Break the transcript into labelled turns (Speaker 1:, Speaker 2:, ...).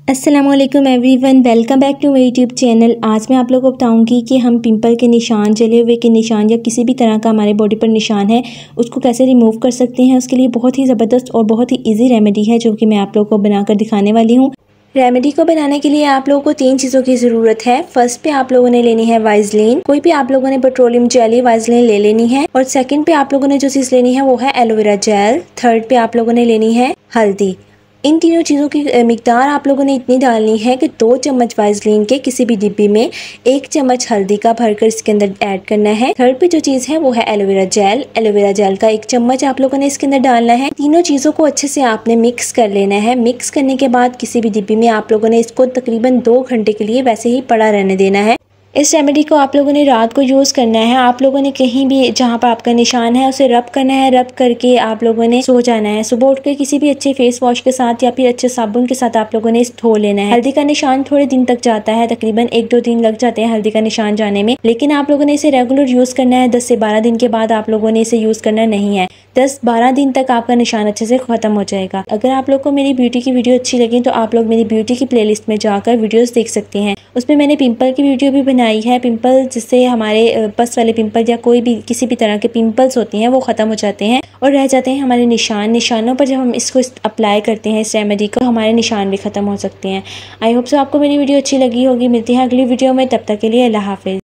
Speaker 1: अस्सलामुअलैकुम everyone, welcome back to my YouTube channel. आज मैं आप लोगों को बताऊंगी कि हम पिंपल के निशान, जले हुए के निशान या किसी भी तरह का हमारे बॉडी पर निशान है उसको कैसे रिमूव कर सकते हैं। उसके लिए बहुत ही ज़बरदस्त और बहुत ही इजी रेमेडी है जो कि मैं आप लोगों को बनाकर दिखाने वाली हूँ। रेमेडी को बनाने के लिए आप लोगों को 3 चीज़ों की ज़रूरत है। फर्स्ट पे आप लोगों ने लेनी है वाइजलिन, कोई भी आप लोगों ने पेट्रोलियम जेली वाइजलिन ले लेनी है। और सेकंड पे आप लोगों ने जो चीज़ लेनी है वो है एलोवेरा जेल। थर्ड पे आप लोगों ने लेनी है हल्दी। इन तीनों चीज़ों की मिकदार आप लोगों ने इतनी डालनी है कि 2 चम्मच वाइजलिन के किसी भी डिब्बी में 1 चम्मच हल्दी का भरकर इसके अंदर ऐड करना है। थर्ड पे जो चीज़ है वो है एलोवेरा जेल। एलोवेरा जेल का 1 चम्मच आप लोगों ने इसके अंदर डालना है। तीनों चीज़ों को अच्छे से आपने मिक्स कर लेना है। मिक्स करने के बाद किसी भी डिब्बी में आप लोगों ने इसको तकरीबन 2 घंटे के लिए वैसे ही पड़ा रहने देना है। इस रेमेडी को आप लोगों ने रात को यूज़ करना है। आप लोगों ने कहीं भी जहाँ पर आपका निशान है उसे रब करना है। रब करके आप लोगों ने सो जाना है। सुबह उठ के किसी भी अच्छे फेस वॉश के साथ या फिर अच्छे साबुन के साथ आप लोगों ने धो लेना है। हल्दी का निशान थोड़े दिन तक जाता है, तकरीबन 1-2 दिन लग जाते हैं हल्दी का निशान जाने में, लेकिन आप लोगों ने इसे रेगुलर यूज़ करना है। 10 से 12 दिन के बाद आप लोगों ने इसे यूज़ करना नहीं है। 10-12 दिन तक आपका निशान अच्छे से खत्म हो जाएगा। अगर आप लोग को मेरी ब्यूटी की वीडियो अच्छी लगी तो आप लोग मेरी ब्यूटी की प्लेलिस्ट में जाकर वीडियोस देख सकते हैं। उसमें मैंने पिंपल की वीडियो भी बनाई है। पिंपल जिससे हमारे पस वाले पिंपल या कोई भी किसी भी तरह के पिंपल्स होती हैं वो ख़त्म हो जाते हैं और रह जाते हैं हमारे निशान। निशानों पर जब हम इसको अप्लाई करते हैं इस रेमेडी को, हमारे निशान भी ख़त्म हो सकते हैं। आई होप सो आपको मेरी वीडियो अच्छी लगी होगी। मिलती है अगली वीडियो में, तब तक के लिए अल्लाह हाफिज़।